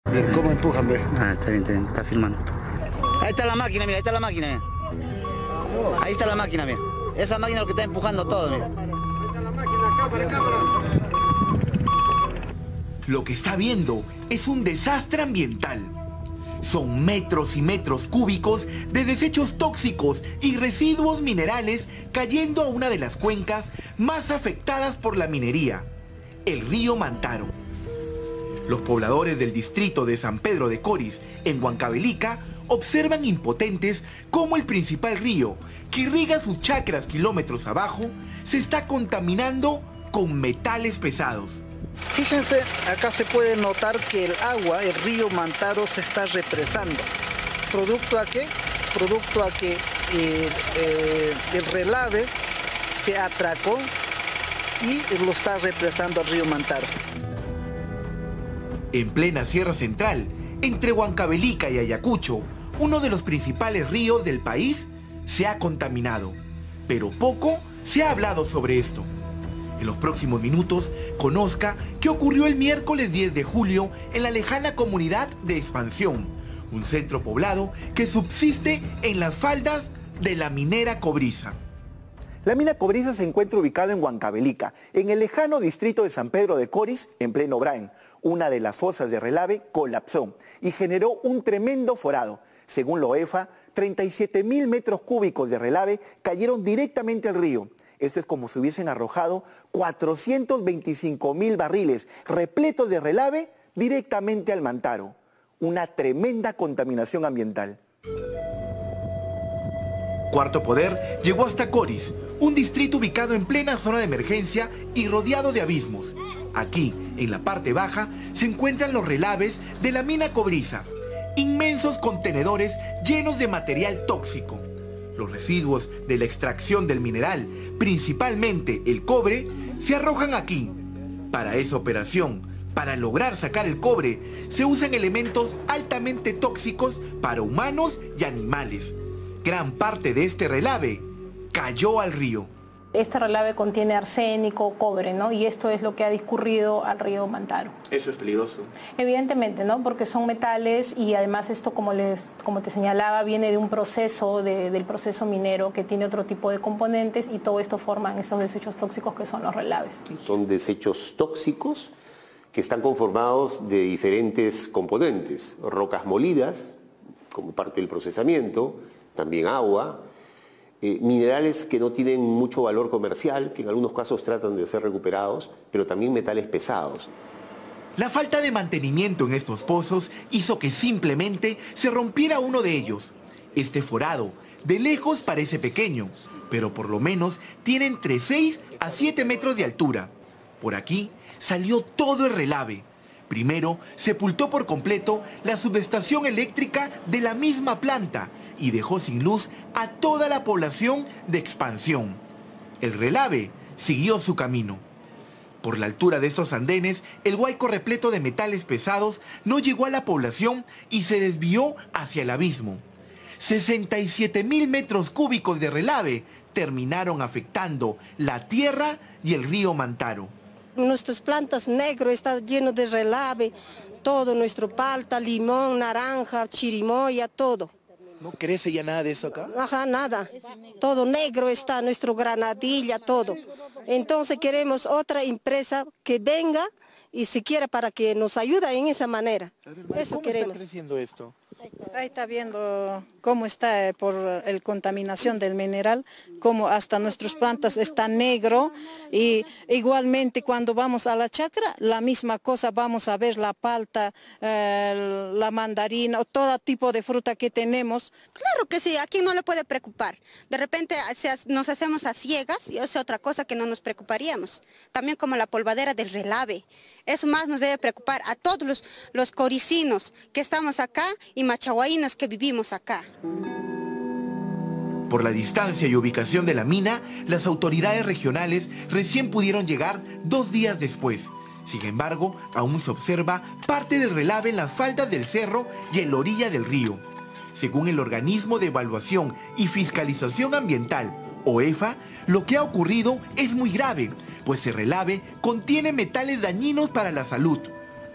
Ver cómo empujan, ve. Ah, está bien, está filmando. Ahí está la máquina, mira, ahí está la máquina, mira. Ahí está la máquina, mira. Esa máquina es lo que está empujando todo, mira. Lo que está viendo es un desastre ambiental. Son metros y metros cúbicos de desechos tóxicos y residuos minerales cayendo a una de las cuencas más afectadas por la minería, el río Mantaro. Los pobladores del distrito de San Pedro de Corís, en Huancavelica, observan impotentes cómo el principal río, que irriga sus chacras kilómetros abajo, se está contaminando con metales pesados. Fíjense, acá se puede notar que el agua, el río Mantaro, se está represando. ¿Producto a qué? Producto a que el relave se atracó y lo está represando el río Mantaro. En plena Sierra Central, entre Huancavelica y Ayacucho, uno de los principales ríos del país, se ha contaminado. Pero poco se ha hablado sobre esto. En los próximos minutos, conozca qué ocurrió el miércoles 10 de julio en la lejana comunidad de Expansión, un centro poblado que subsiste en las faldas de la minera Cobriza. La mina Cobriza se encuentra ubicada en Huancavelica, en el lejano distrito de San Pedro de Corís, en pleno Braen. Una de las fosas de relave colapsó y generó un tremendo forado. Según la OEFA, 37.000 metros cúbicos de relave cayeron directamente al río. Esto es como si hubiesen arrojado 425.000 barriles repletos de relave directamente al Mantaro. Una tremenda contaminación ambiental. Cuarto Poder llegó hasta Corís, un distrito ubicado en plena zona de emergencia y rodeado de abismos. Aquí, en la parte baja, se encuentran los relaves de la mina Cobriza, inmensos contenedores llenos de material tóxico. Los residuos de la extracción del mineral, principalmente el cobre, se arrojan aquí. Para esa operación, para lograr sacar el cobre, se usan elementos altamente tóxicos para humanos y animales. Gran parte de este relave cayó al río. Este relave contiene arsénico, cobre, ¿no? Y esto es lo que ha discurrido al río Mantaro. ¿Eso es peligroso? Evidentemente, ¿no? Porque son metales y además esto, como te señalaba, viene de un proceso, del proceso minero que tiene otro tipo de componentes y todo esto forman estos desechos tóxicos que son los relaves. Son desechos tóxicos que están conformados de diferentes componentes, rocas molidas, como parte del procesamiento, también agua, minerales que no tienen mucho valor comercial, que en algunos casos tratan de ser recuperados, pero también metales pesados. La falta de mantenimiento en estos pozos hizo que simplemente se rompiera uno de ellos. Este forado, de lejos parece pequeño, pero por lo menos tiene entre 6 a 7 metros de altura. Por aquí salió todo el relave. Primero, sepultó por completo la subestación eléctrica de la misma planta y dejó sin luz a toda la población de Expansión. El relave siguió su camino. Por la altura de estos andenes, el huaico repleto de metales pesados no llegó a la población y se desvió hacia el abismo. 67.000 metros cúbicos de relave terminaron afectando la tierra y el río Mantaro. Nuestras plantas negro está lleno de relave, todo nuestro palta, limón, naranja, chirimoya, todo. ¿No crece ya nada de eso acá? Ajá, nada. Todo negro está, nuestro granadilla, todo. Entonces queremos otra empresa que venga y siquiera para que nos ayude en esa manera. Eso queremos. ¿Cómo está creciendo esto? Ahí está viendo cómo está por la contaminación del mineral, cómo hasta nuestras plantas están negro y igualmente cuando vamos a la chacra, la misma cosa, vamos a ver la palta, la mandarina, todo tipo de fruta que tenemos. Claro que sí, ¿a quién no le puede preocupar? De repente nos hacemos a ciegas y es otra cosa que no nos preocuparíamos. También como la polvadera del relave. Eso más nos debe preocupar a todos los coricinos que estamos acá y machahuaínos que vivimos acá. Por la distancia y ubicación de la mina, las autoridades regionales recién pudieron llegar 2 días después. Sin embargo, aún se observa parte del relave en las faldas del cerro y en la orilla del río. Según el Organismo de Evaluación y Fiscalización Ambiental, OEFA, lo que ha ocurrido es muy grave, pues el relave contiene metales dañinos para la salud.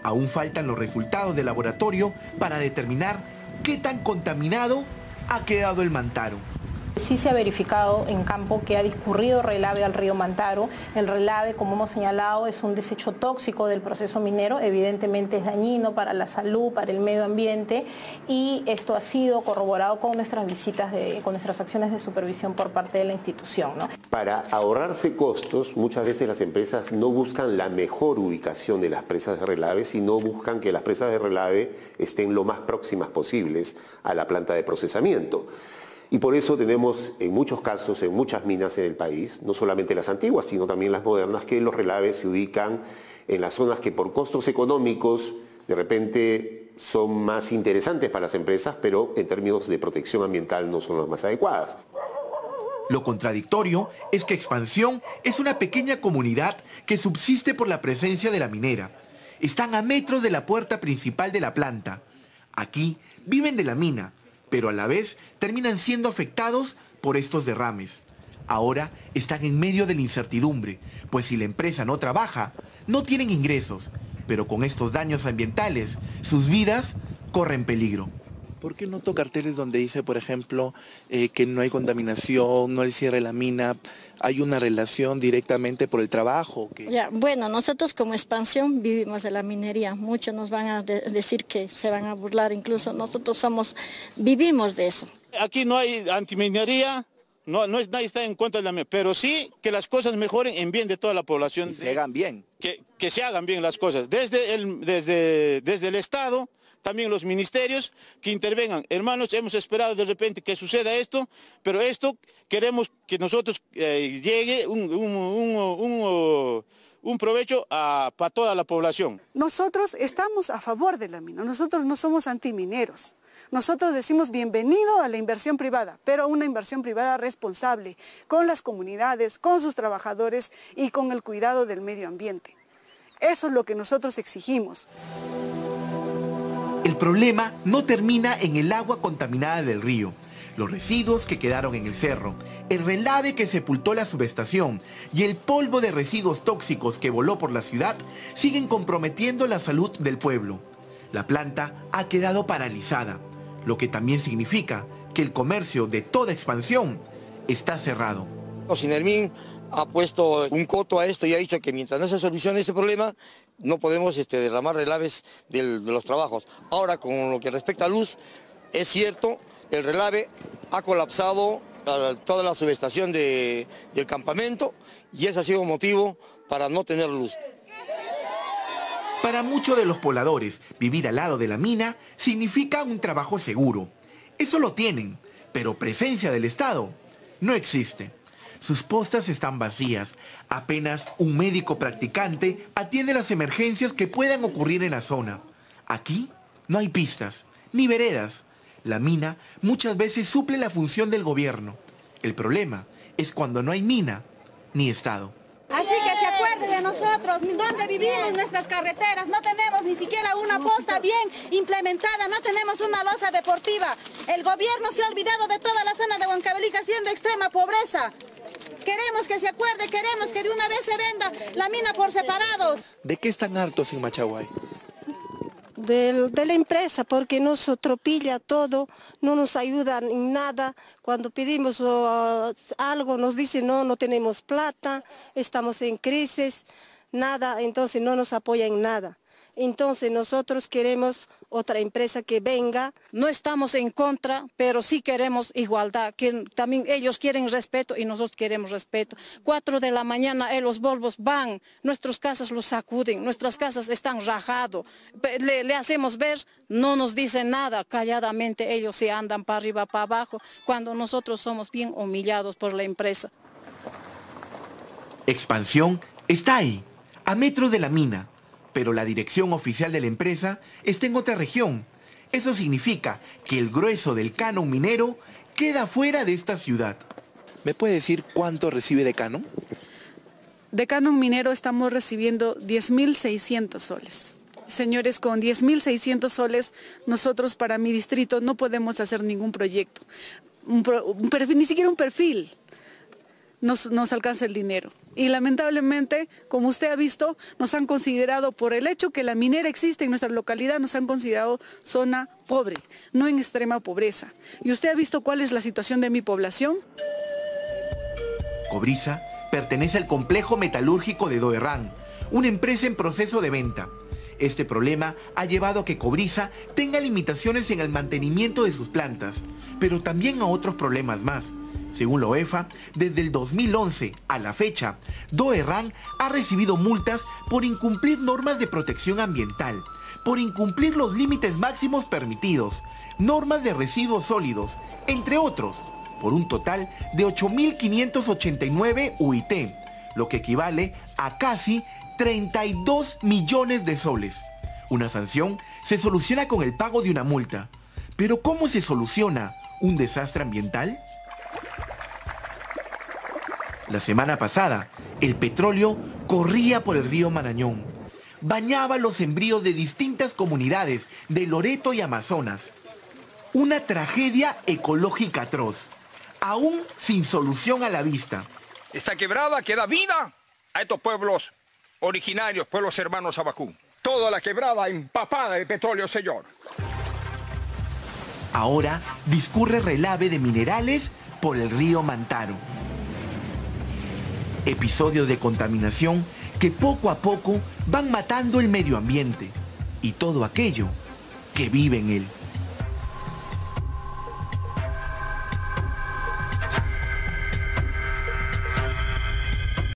Aún faltan los resultados del laboratorio para determinar qué tan contaminado ha quedado el Mantaro. Sí se ha verificado en campo que ha discurrido relave al río Mantaro. El relave, como hemos señalado, es un desecho tóxico del proceso minero, evidentemente es dañino para la salud, para el medio ambiente, y esto ha sido corroborado con nuestras visitas, con nuestras acciones de supervisión por parte de la institución, ¿no? Para ahorrarse costos, muchas veces las empresas no buscan la mejor ubicación de las presas de relave, sino buscan que las presas de relave estén lo más próximas posibles a la planta de procesamiento. Y por eso tenemos en muchos casos, en muchas minas en el país, no solamente las antiguas, sino también las modernas, que los relaves se ubican en las zonas que por costos económicos de repente son más interesantes para las empresas, pero en términos de protección ambiental no son las más adecuadas. Lo contradictorio es que Expansión es una pequeña comunidad que subsiste por la presencia de la minera. Están a metros de la puerta principal de la planta. Aquí viven de la mina, pero a la vez terminan siendo afectados por estos derrames. Ahora están en medio de la incertidumbre, pues si la empresa no trabaja, no tienen ingresos, pero con estos daños ambientales, sus vidas corren peligro. ¿Por qué noto carteles donde dice, por ejemplo, que no hay contaminación, no hay cierre de la mina, hay una relación directamente por el trabajo? Ya, bueno, nosotros como Expansión vivimos de la minería. Muchos nos van a decir que se van a burlar, incluso nosotros vivimos de eso. Aquí no hay antiminería, nadie está en contra de la minería, pero sí que las cosas mejoren en bien de toda la población. Y se hagan bien. Que se hagan bien las cosas, desde el Estado, también los ministerios que intervengan. Hermanos, hemos esperado de repente que suceda esto, pero esto queremos que nosotros llegue un provecho para toda la población. Nosotros estamos a favor de la mina, nosotros no somos antimineros. Nosotros decimos bienvenido a la inversión privada, pero una inversión privada responsable, con las comunidades, con sus trabajadores y con el cuidado del medio ambiente. Eso es lo que nosotros exigimos. El problema no termina en el agua contaminada del río, los residuos que quedaron en el cerro, el relave que sepultó la subestación y el polvo de residuos tóxicos que voló por la ciudad siguen comprometiendo la salud del pueblo. La planta ha quedado paralizada, lo que también significa que el comercio de toda Expansión está cerrado. Sinelmin ha puesto un coto a esto y ha dicho que mientras no se solucione este problema, no podemos derramar relaves de los trabajos. Ahora, con lo que respecta a luz, es cierto, el relave ha colapsado toda la subestación del campamento y ese ha sido motivo para no tener luz. Para muchos de los pobladores, vivir al lado de la mina significa un trabajo seguro. Eso lo tienen, pero presencia del Estado no existe. Sus postas están vacías. Apenas un médico practicante atiende las emergencias que puedan ocurrir en la zona. Aquí no hay pistas, ni veredas. La mina muchas veces suple la función del gobierno. El problema es cuando no hay mina ni Estado. Así que se acuerden de nosotros, donde vivimos, nuestras carreteras, no tenemos ni siquiera una posta bien implementada, no tenemos una losa deportiva. El gobierno se ha olvidado de toda la zona de Huancavelica, siendo extrema pobreza. Queremos que se acuerde, queremos que de una vez se venda la mina por separados. ¿De qué están hartos en Machaguay? De la empresa, porque nos atropilla todo, no nos ayudan en nada. Cuando pedimos algo nos dicen no tenemos plata, estamos en crisis, nada, entonces no nos apoyan en nada. Entonces nosotros queremos otra empresa que venga. No estamos en contra, pero sí queremos igualdad, que también ellos quieren respeto y nosotros queremos respeto. 4 de la mañana los Volvos van, nuestras casas los sacuden, nuestras casas están rajadas. Le hacemos ver, no nos dicen nada, calladamente ellos se andan para arriba, para abajo, cuando nosotros somos bien humillados por la empresa. Expansión está ahí, a metros de la mina. Pero la dirección oficial de la empresa está en otra región. Eso significa que el grueso del canon minero queda fuera de esta ciudad. ¿Me puede decir cuánto recibe de canon? De canon minero estamos recibiendo 10.600 soles. Señores, con 10.600 soles, nosotros para mi distrito no podemos hacer ningún proyecto. Ni siquiera un perfil. nos alcanza el dinero. Y lamentablemente, como usted ha visto, nos han considerado, por el hecho que la minera existe en nuestra localidad, nos han considerado zona pobre, no en extrema pobreza. ¿Y usted ha visto cuál es la situación de mi población? Cobriza pertenece al complejo metalúrgico de Doerrán, una empresa en proceso de venta. Este problema ha llevado a que Cobriza tenga limitaciones en el mantenimiento de sus plantas, pero también a otros problemas más. Según la OEFA, desde el 2011 a la fecha, Doerrán ha recibido multas por incumplir normas de protección ambiental, por incumplir los límites máximos permitidos, normas de residuos sólidos, entre otros, por un total de 8.589 UIT, lo que equivale a casi 32 millones de soles. Una sanción se soluciona con el pago de una multa. Pero ¿cómo se soluciona un desastre ambiental? La semana pasada, el petróleo corría por el río Marañón. Bañaba los sembríos de distintas comunidades de Loreto y Amazonas. Una tragedia ecológica atroz, aún sin solución a la vista. Esta quebrada que da vida a estos pueblos originarios, pueblos hermanos Abajún. Toda la quebrada empapada de petróleo, señor. Ahora discurre relave de minerales por el río Mantaro. Episodios de contaminación que poco a poco van matando el medio ambiente y todo aquello que vive en él.